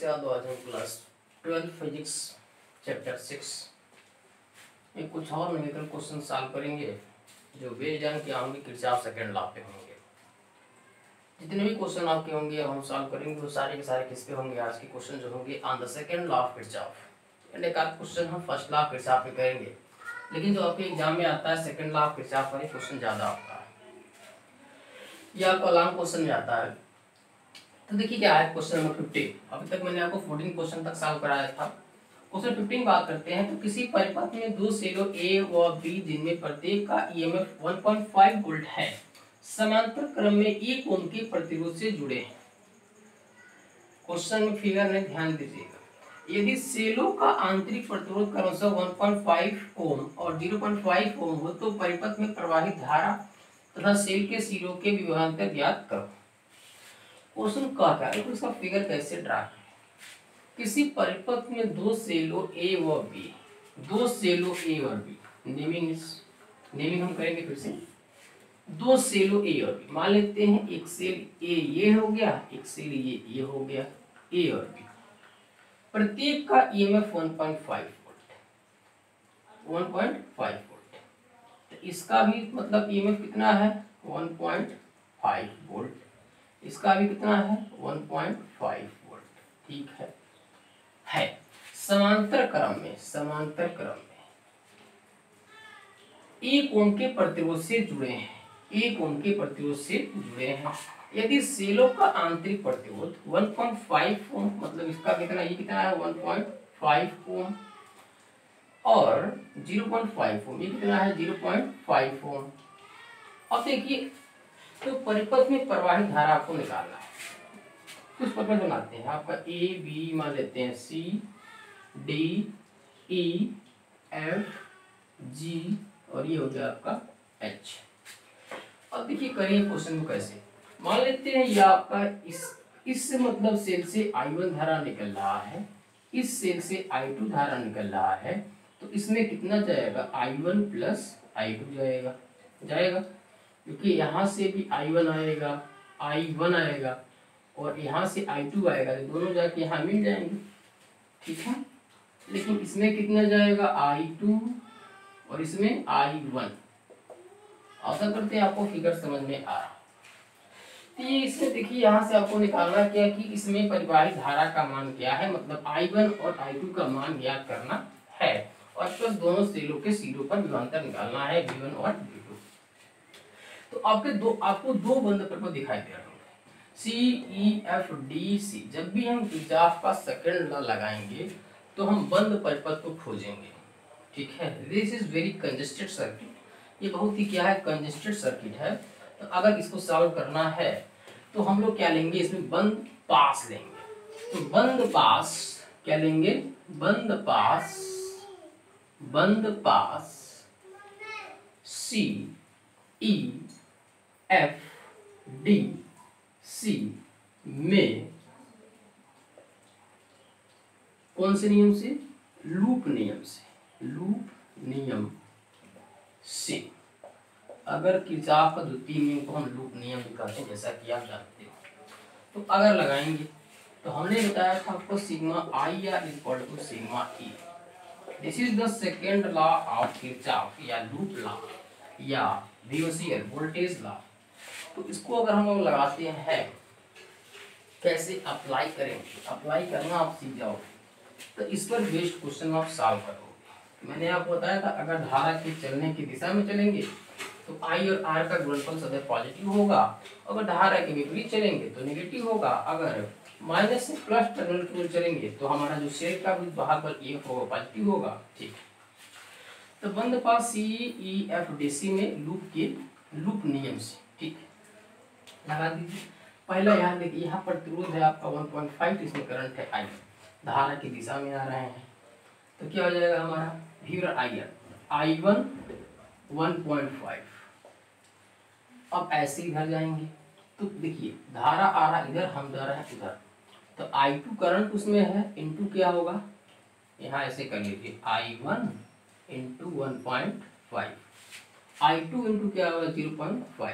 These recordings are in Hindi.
से आज हम क्लास 12 फिजिक्स चैप्टर 6 में कुछ और न्यूमेरिकल क्वेश्चन सॉल्व करेंगे जो बेस्ड ऑन क्या होंगे किरचॉफ सेकंड लॉ पे होंगे। जितने भी क्वेश्चन आपके होंगे हम सॉल्व करेंगे वो सारे के सारे किस पे होंगे? आज के क्वेश्चन जो होंगे on the second law of Kirchhoff. And एक आध क्वेश्चन हम फर्स्ट लॉ ऑफ किरचॉफ पे करेंगे, लेकिन जो आपके एग्जाम में आता है सेकंड लॉ ऑफ किरचॉफ वाले क्वेश्चन ज्यादा आता है, ये आपको लॉन्ग क्वेश्चन में आता है। तो देखिए क्या है क्वेश्चन नंबर 15। अभी तक मैंने आपको 14 क्वेश्चन तक सॉल्व कराया था। क्वेश्चन 15 बात करते हैं। तो किसी परिपथ में दो सेलों ए व बी जिनमें प्रत्येक का ईएमएफ 1.5 वोल्ट है समांतर क्रम में एक ओम के प्रतिरोध से जुड़े हैं। क्वेश्चन में फिगर में ध्यान दीजिएगा। यदि सेलों का आंतरिक प्रतिरोध क्रमशः 1.5 ओम और 0.5 ओम हो तो परिपथ में प्रवाहित धारा तथा सेल के सिरों के विभवांतर ज्ञात करो। क्वेश्चन क्या है तो इसका फिगर कैसे ड्रा है? किसी परिपथ में दो सेलों ए व बी, दो सेलों ए और बी, नेमिंग हम करेंगे फिर से। दो सेलों ए और बी मान लेते हैं, एक सेल ए ये हो गया, एक सेल ये हो गया, ए और बी। प्रत्येक का ईएमएफ 1.5 वोल्ट। तो इसका भी मतलब ईएमएफ कितना है? 1.5 वोल्ट। इसका भी कितना है? 1.5 वोल्ट। ठीक है समांतर क्रम में एक ओम के प्रतिरोध से जुड़े हैं। यदि सेलों का आंतरिक प्रतिरोध 1.5 ओम, मतलब इसका कितना, ये कितना है 1.5 ओम, और 0.5 ओम, ये कितना है 0.5 ओम। अब देखिए तो परिपथ में प्रवाहित धारा आपको निकालना है। कुछ परिपथ बनाते हैं, आपका ए बी मान लेते हैं, C D E F G और ये हो गया आपका एच। अब देखिए करिए क्वेश्चन को कैसे। मान लेते हैं ये आपका इस मतलब सेल से I1 धारा निकल रहा है, इस सेल से I2 धारा निकल रहा है, तो इसमें कितना जाएगा? I1 प्लस I2 जाएगा क्योंकि यहाँ से भी I1 आएगा और यहाँ से I2 आएगा, तो दोनों जाके यहाँ मिल जाएंगे। ठीक है, लेकिन इसमें कितना जाएगा? I2 और इसमें I1। आशा करते हैं आपको फिगर समझ में आ रहा। तो ये इसमें देखिए यहाँ से आपको निकालना क्या कि इसमें परिवाहित धारा का मान क्या है, मतलब I1 और I2 का मान ज्ञात करना है और प्लस दोनों सेलों के सिरों पर विभवांतर निकालना है V1 और V2। तो आपको दो बंद परिपथ दिखाई दे रहे होंगे, सी ई एफ डी सी। जब भी हम किरचॉफ का सेकंड लॉ लगाएंगे तो हम बंद परिपथ को खोजेंगे। ठीक है, this is very congested circuit. ये बहुत ही क्या है, कंजेस्टेड सर्किट है। तो अगर इसको सॉल्व करना है तो हम लोग क्या लेंगे, इसमें बंद पास लेंगे। तो बंद पास क्या लेंगे? बंद पास सी ई एफ डी सी में कौन से नियम से? लूप नियम से। अगर किरचॉफ का द्वितीय नियम को हम लूप नियम कहते हैं, जैसा कि आप जानते हो। तो अगर लगाएंगे तो हमने बताया था आपको sigma I R equal to sigma E. This is the second law of Kirchhoff या लूप लॉ या VOCL वोल्टेज लॉ। तो इसको अगर हम लोग लगाते हैं, कैसे अप्लाई करेंगे? अप्लाई करना आप सीख जाओगे तो इस पर बेस्ड क्वेश्चन आप सॉल्व करोगे। मैंने आपको बताया था अगर धारा के चलने की दिशा में चलेंगे तो I और R का गुणनफल सदैव पॉजिटिव होगा, अगर धारा के विपरीत चलेंगे तो नेगेटिव होगा। अगर माइनस से प्लस टर्मिनल की ओर चलेंगे तो हमारा जो सेल का भागफल एक होगा, पॉजिटिव होगा। ठीक, तो बंद पास CEFDC में लूप नियम से। ठीक, लगा दीजिए। पहला यहाँ देखिए, यहाँ प्रतिरोध है आपका 1.5, इसमें करंट है I, धारा की दिशा में आ रहे हैं। तो क्या हो जाएगा हमारा V और I1 1.5। अब ऐसे इधर जाएंगे तो देखिए धारा आ रहा इधर, हम जा रहे हैं उधर, तो I2 करंट उसमें है, इनटू क्या होगा, यहाँ ऐसे कर लीजिए I1 इंटू 1.5, I2 इंटू क्या होगा 0.5।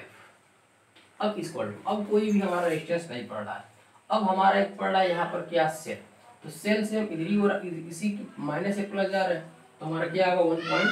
अब इसको अब कोई भी हमारा रेजिस्टेंस नहीं पड़ रहा है। अब हमारा एक पड़ रहा है यहाँ पर क्या, सेल। तो सेल से हम इधर ही और इसी माइनस से प्लस जा रहे हैं, तो हमारा क्या आएगा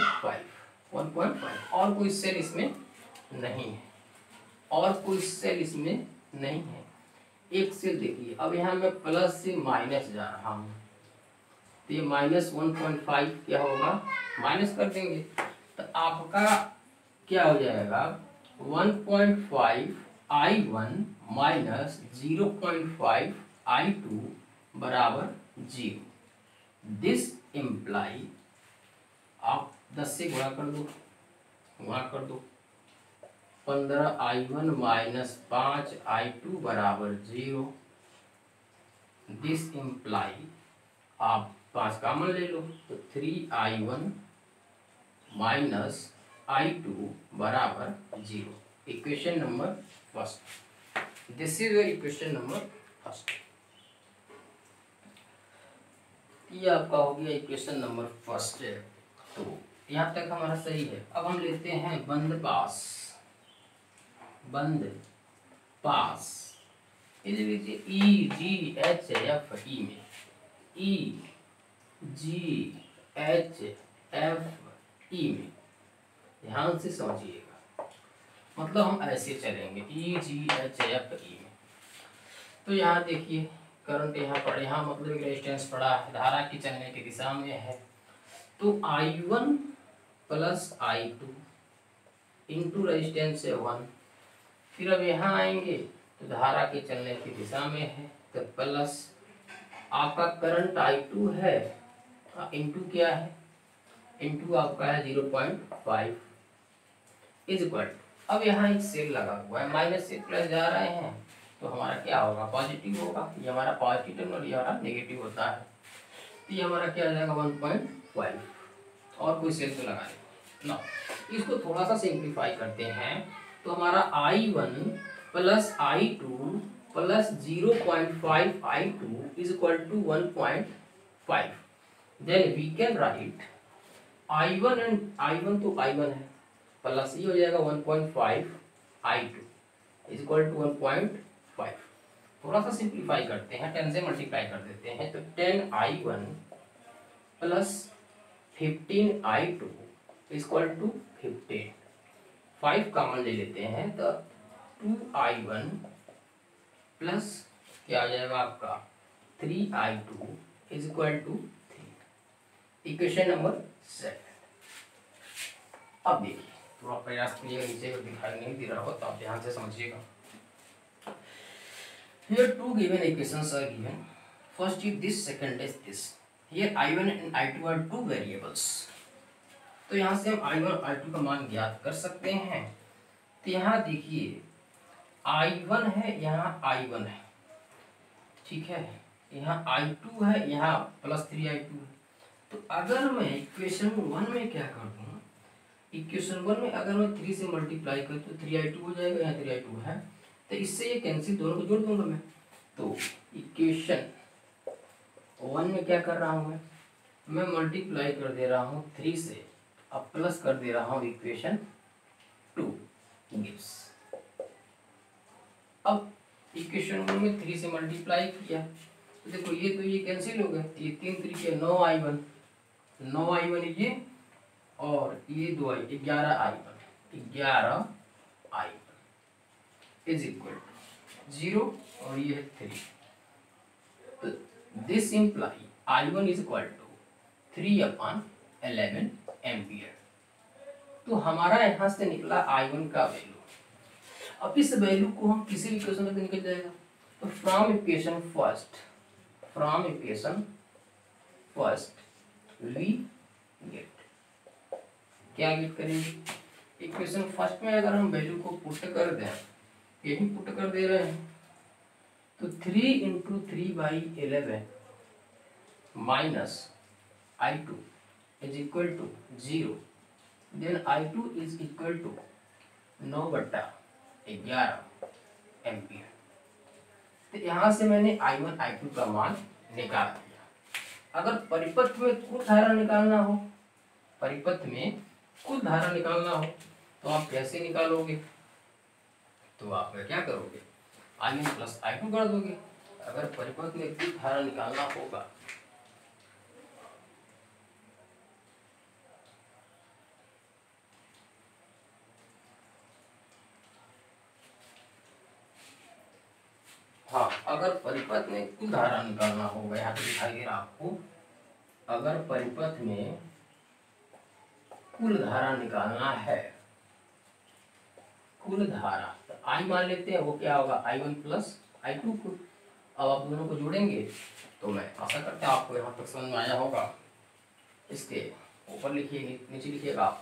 1.5 और कोई सेल इसमें नहीं है, और कोई सेल इसमें नहीं है। एक सेल देखिए, अब यहाँ मैं प्लस से माइनस जा रहा हूँ, तो ये -1.5 क्या होगा, माइनस कर देंगे तो आपका क्या हो जाएगा 1.5 I1 माइनस 0.5 I2 बराबर 0। दिस इम्प्लाई, आप 10 से गुणा कर दो, 15 I1 माइनस 5 I2 बराबर 0। दिस इम्प्लाई, आप 5 कॉमन ले लो तो 3 I1 माइनस I2 बराबर 0। Equation number first, this is your equation number first. ये आपका हो गया इक्वेशन नंबर फर्स्ट है। तो यहाँ तक हमारा सही है। अब हम लेते हैं बंद पास EGHF में EGHFE में ध्यान से समझिएगा, मतलब हम ऐसे चलेंगे EGHFE में। तो यहाँ देखिए करंट यहाँ पड़ा, यहाँ मतलब रेजिस्टेंस पड़ा है, धारा की चलने की दिशा में है। तो I1 plus I2 into resistance है 1। फिर अब यहाँ आएंगे तो धारा के चलने की दिशा में है, तो प्लस आपका करंट I2 है, इंटू क्या है, इंटू आपका है 0.5 इज इक्वल। अब यहाँ एक सेल लगा हुआ है, माइनस से प्लस जा रहे हैं, तो हमारा क्या होगा, पॉजिटिव होगा। ये हमारा पॉजिटिव और ये हमारा नेगेटिव होता है। तो ये हमारा क्या आ जाएगा 1.5, और कोई सेल तो लगा नहीं ना। इसको थोड़ा सा सिंप्लीफाई करते हैं, तो हमारा I1 plus I2 plus 0.5 I2 is equal to 1.5। Then we can write I1 and I1 तो I1 है, प्लस ये हो जाएगा 1.5 I2 इज इक्वल टू 1.5। थोड़ा सा सिंप्लीफाई करते हैं, 10 से मल्टीप्लाई कर देते हैं, तो 10 I1 plus 15 I2 equal to 15। 5 common ले लेते हैं तो 2 I1 प्लस क्या आ जाएगा आपका 3 I2 is equal to 3। Equation number 7। अब देखिए थोड़ा प्रयास करिएगा, नीचे को दिखाई नहीं दे रहा हो तो आप ध्यान से समझिएगा। Here two given equations are given. First is this, second is this. Here I1 and I2 are two variables. तो यहाँ से हम I1 और I2 का मान ज्ञात कर सकते हैं। तो यहाँ देखिए I1 है, यहाँ I1 है, ठीक है, यहाँ I2 है, यहाँ प्लस 3 I2 है। तो अगर मैं इक्वेशन 1 में क्या कर दूँ, इक्वेशन 1 में अगर मैं 3 से मल्टीप्लाई करूँ तो 3I2 हो जाएगा, यहाँ 3I2 है, तो इससे ये कैंसिल, दोनों को जोड़ दूंगा मैं। तो इक्वेशन 1 में क्या कर रहा हूँ मैं मल्टीप्लाई कर दे रहा हूँ 3 से, अब प्लस कर दे रहा हूँ इक्वेशन 2 गिव्स। अब इक्वेशन 1 में 3 से मल्टीप्लाई किया तो देखो ये तो ये कैंसिल हो गए, ये 3 3 9 I1, 9 I1 ये, और ये 2 I, 11 I1 is equal to 0 और ये है 3। तो this imply I1 is equal to 3/11 ampere. तो हमारा यहाँ से निकला I1 का वैल्यू। अब इस वैल्यू को हम किसी भी इक्वेशन में निकल जाएगा, तो from equation first we get, क्या गेट करेंगे, इक्वेशन फर्स्ट में अगर हम वैल्यू को पुट कर दें, यही पुट कर दे रहे हैं, तो 3 × 3/11 minus I2 is equal to 0। Then I2 is equal to 9/11 ampere. तो यहाँ से मैंने I1 I2 का मान निकाल दिया। अगर परिपथ में कुल धारा निकालना हो, तो आप कैसे निकालोगे, तो आप क्या करोगे, I1 प्लस I2 कर दोगे। अगर परिपथ में कुल धारा निकालना होगा अगर परिपथ में कुल धारा निकालना होगा, यहाँ पे दिखाई दे रहा आपको, अगर परिपथ में कुल धारा निकालना है, कुल धारा, तो आई मान लेते हैं, वो क्या होगा I1 प्लस I2 को। अब आप दोनों को जोड़ेंगे तो मैं आशा करता हूँ आपको यहाँ तक समझ में आया होगा। इसके ऊपर लिखिए, नीचे लिखिएगा आप,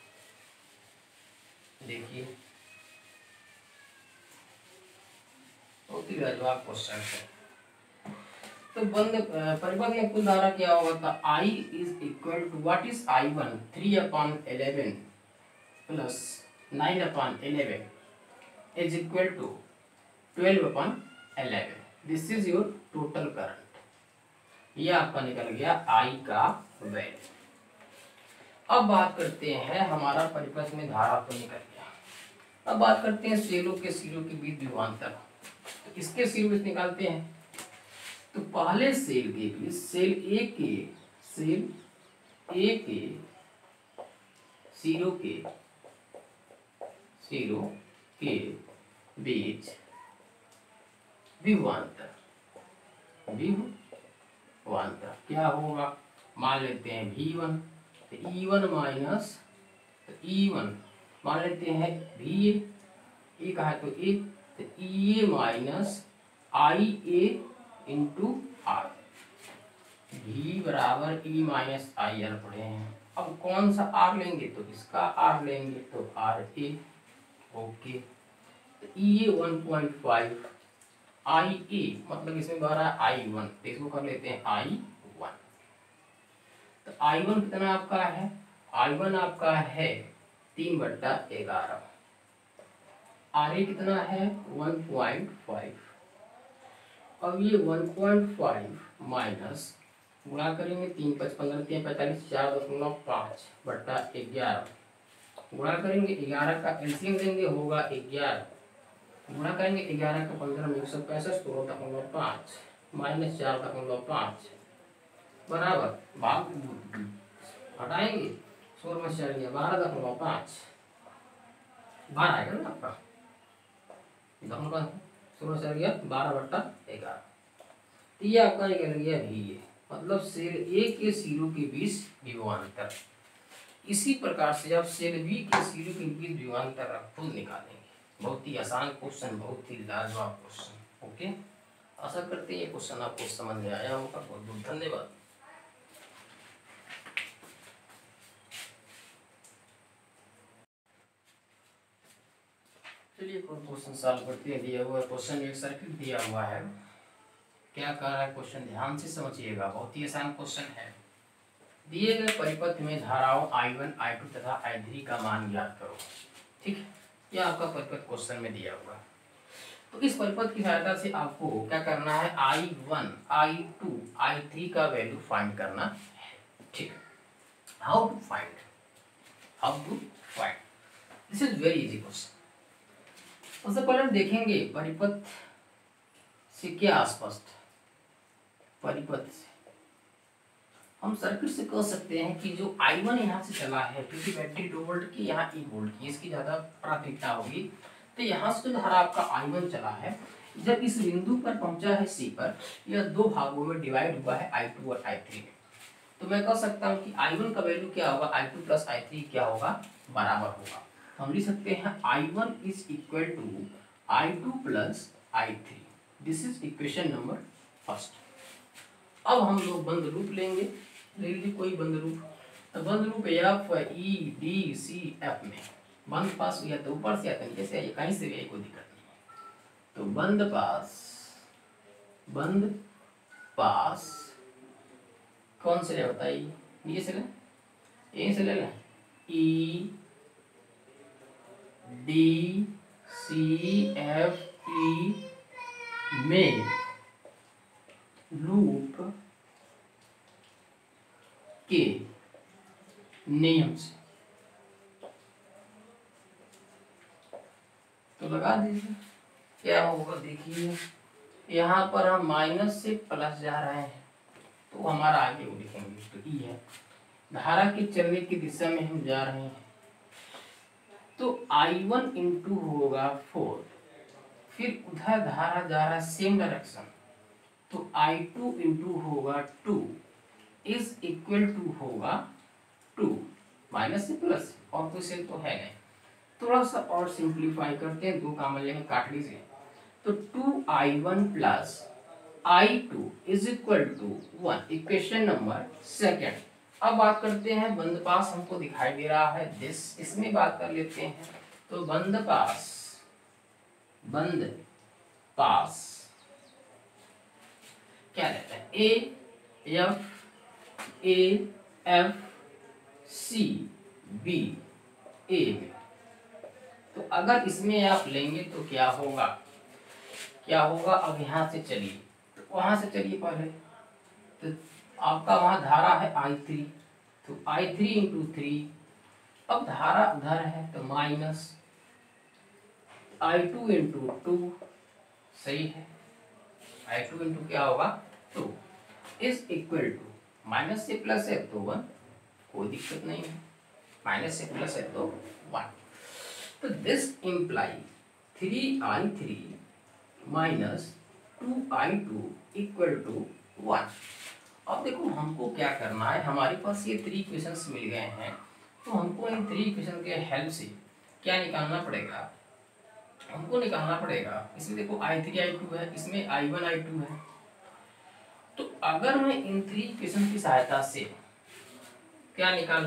देखिए बहुत ही लाजवाब क्वेश्चन है। तो बंद परिपथ में कुल धारा क्या होगा, तो I is equal to, what is I1, 3/11 plus 9/11 is equal to 12/11। This is your total current. ये आपका निकल गया I का वैल्यू। अब बात करते हैं, हमारा परिपथ में धारा तो निकल गया। अब बात करते हैं सेलों के सिरों के बीच विभवांतर। तो इसके सिरों निकालते हैं। तो पहले सेल के बीच, सेल ए के सिरों के बीच विभवांतर क्या होगा, मान लेते हैं V1, तो E1 माइनस, तो E1 मान लेते हैं VA, ए का है तो ए, तो EA minus IA into R. V बराबर E माइनस आई आर पढ़े हैं। अब कौन सा R लेंगे, तो इसका R लेंगे तो RA। ओके, तो EA 1.5, IA मतलब इसमें बह रहा है I1, तो इसको कर लेते हैं I1। तो I1 कितना आपका है, I1 आपका है 3/11। RA कितना है 1.5। अब ये 1.5 माइनस, गुणा करेंगे 3 5 15 3 45 4.5/11, गुणा करेंगे 11 का एलसीएम देंगे, होगा 11, गुणा करेंगे 11 का 15 में 165, 16.5 माइनस 4.5 बराबर, भाग हटाएंगे, 16 में 4 गया 12.5, 12 आएगा ना आपका, 16 से गया 12/11। तो ये आपका निकल गया VA, मतलब सेल ए के सिरों के बीच विभवांतर। इसी प्रकार से आप सेल बी के सिरों के बीच विभवांतर खुद निकालेंगे। बहुत ही आसान क्वेश्चन, बहुत ही लाजवाब क्वेश्चन। ओके, आशा करते हैं ये क्वेश्चन आपको समझ में आया होगा। बहुत बहुत धन्यवाद। चलिए क्वेश्चन सॉल्व करते हैं। दिया हुआ क्वेश्चन, एक सर्किट दिया हुआ है, क्या कह रहा है क्वेश्चन, ध्यान से समझिएगा, बहुत ही आसान क्वेश्चन है। दिए गए परिपथ में धाराओं I1, I2 तथा I3 का मान ज्ञात करो। ठीक है, यह आपका परिपथ क्वेश्चन में दिया हुआ है। तो इस परिपथ की सहायता से आपको क्या करना है, I1, I2, I3 का वैल्यू फाइंड करना है। ठीक है, how to find, this is very easy question. सबसे पहले हम देखेंगे परिपथ से क्या स्पष्ट, परिपथ से हम सर्किट से कह सकते हैं कि जो I1 यहाँ से चला है, क्योंकि बैटरी 2 वोल्ट की, यहाँ 1 वोल्ट की, इसकी ज़्यादा प्राथमिकता होगी। तो यहाँ से जो धारा आपका I1 चला है, जब इस बिंदु पर पहुंचा है C पर, यह 2 भागों में डिवाइड हुआ है I2 और I3 में। तो मैं कह सकता हूँ कि I1 का वैल्यू क्या होगा, I2 प्लस I3 क्या होगा, बराबर होगा। हम लिख सकते हैं I1 is equal to I2 plus I3। This is equation number first. अब हम लोग बंद रूप लेंगे, ले लीजिए कोई बंद रूप। तो बंद रूप FEDCF में बंद पास या तो ऊपर से या तो नीचे से, कहीं से भी कोई दिक्कत नहीं है। तो बंद पास कौन से ले बताइए, नीचे से ले, यहीं से ले लें, EDCFE में लूप के नियम से तो लगा दीजिए, क्या होगा देखिए, यहाँ पर हम माइनस से प्लस जा रहे हैं, तो हमारा आगे वो लिखेंगे, तो ई है, धारा के चलने की दिशा में हम जा रहे हैं, तो I1 इंटू होगा 4, फिर उधर धारा जा रहा है सेम डायरेक्शन, तो I2 इंटू होगा 2 इज इक्वल टू होगा 2 माइनस से प्लस, और कोई सेल तो है नहीं। थोड़ा सा और सिंप्लीफाई करते हैं, 2 कॉमन लेंगे, काट लीजिए, तो 2I1 plus I2 is equal to 1, equation number second. अब बात करते हैं बंद पास, हमको दिखाई दे रहा है दिस, इसमें बात कर लेते हैं। तो बंद पास क्या रहता है, ए एफ सी बी ए में। तो अगर इसमें आप लेंगे तो क्या होगा, अब यहाँ से चलिए, तो वहां से चलिए पहले, तो आपका वहां धारा है I3, तो I3 इंटू 3, अब धारा उधर है तो माइनस I2 इंटू 2, सही है, I2 इंटू क्या होगा 2 इज इक्वल टू, माइनस से प्लस है तो 1, कोई दिक्कत नहीं है, माइनस से प्लस है तो 1। तो this imply 3I3 minus 2I2 equal to 1। अब देखो हमको क्या करना है, हमारे पास ये 3 इक्वेशंस मिल गए हैं, तो हमको इन 3 इक्वेशन के हेल्प से क्या निकालना पड़ेगा, हमको निकालना पड़ेगा, इसमें देखो I3 I2 है, इसमें I1 I2 है। तो अगर मैं इन 3 इक्वेशन की सहायता से क्या निकाल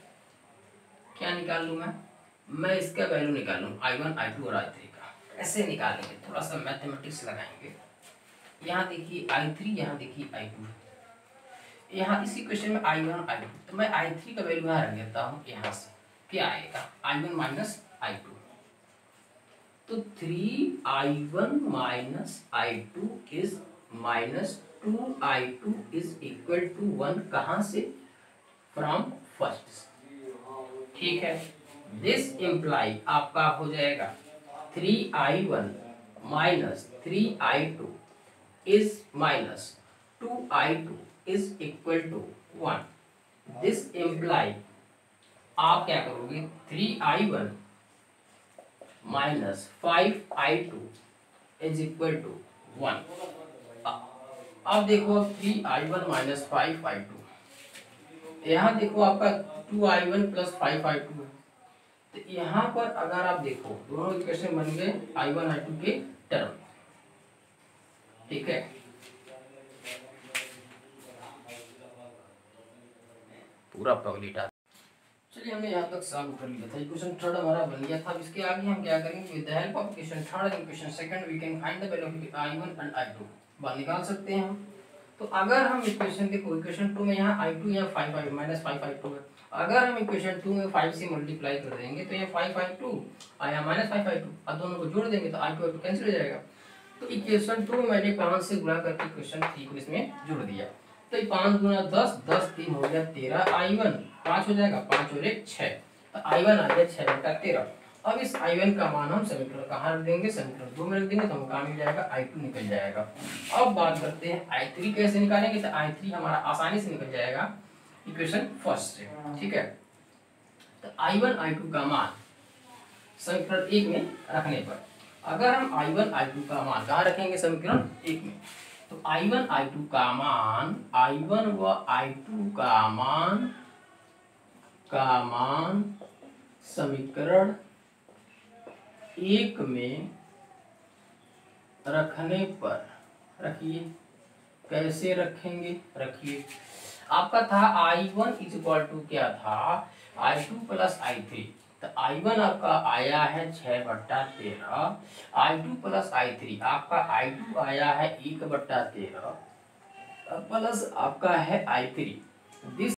लूँ, मैं इसका वैल्यू निकाल लूँ I1 I2 और I3 का। ऐसे निकालेंगे, थोड़ा सा मैथमेटिक्स लगाएंगे। यहाँ देखिए I3, यहाँ देखिए I2, यहाँ इस इक्वेशन में I1 I2, तो मैं I3 का वैल्यू यहाँ रख देता हूँ, यहाँ से क्या आएगा I1 माइनस I2, तो 3I1 minus I2 is minus 2I2 is equal to 1, कहाँ से, फ्रॉम फर्स्ट, ठीक है। दिस इम्प्लाई आपका हो जाएगा 3I1 minus 3I2 is minus 2I2 is equal to 1। This imply आप क्या करोगे, 3I1 minus 5I2 is equal to 1। अब देखो 3I1 माइनस 5I2, यहाँ देखो आपका 2I1 प्लस 5I2 है, तो यहाँ पर अगर आप देखो दोनों इक्वेशन बन गए I1 I2 के टर्म, ठीक है। पूरा पगलीटा, चलिए हमने यहाँ तक सॉल्व कर लिया था, इक्वेशन थर्ड हमारा बन गया था। अब इसके आगे हम क्या करेंगे, with the help of equation third and equation second we can find the value of I1 and I2, बाहर निकाल सकते हैं हम। तो अगर हम इक्वेशन देखो, इक्वेशन 2 में यहाँ I2 यहाँ 5I माइनस 5I2 है, अगर हम इक्वेशन 2 में 5 से मल्टीप्लाई कर देंगे तो ये 5I2 और यहाँ माइनस 5I2, अब दोनों को जोड़ देंगे तो I2 I2 कैंसिल हो जाएगा। तो इक्वेशन 2 में मैंने 5 से गुणा करके इक्वेशन 3 को इसमें जोड़ दिया, तो 5 गुना 10, 10 3 हो गया 13, I1 5 हो जाएगा, 5 और 1 6, तो I1 आ गया 6/13। अब इस I1 का मान हम समीकरण कहाँ रख देंगे, समीकरण 2 में रख देंगे, तो हमको कहाँ मिल जाएगा, I2 निकल जाएगा। अब बात करते हैं I3 कैसे निकालेंगे, तो I3 हमारा आसानी से निकल जाएगा इक्वेशन फर्स्ट से, ठीक है। तो I1 I2 का मान समीकरण 1 में रखने पर, अगर हम I1 I2 का मान कहाँ रखेंगे, समीकरण 1 में, तो I1 I2 का मान, I1 व I2 का मान समीकरण 1 में रखने पर, रखिए कैसे रखेंगे, रखिए आपका था I1 इज इक्वल टू क्या था, I2 प्लस I3, तो I1 आपका आया है 6/13, I2 प्लस I3 आपका I2 आया है 1/13 प्लस आपका है I3। दिस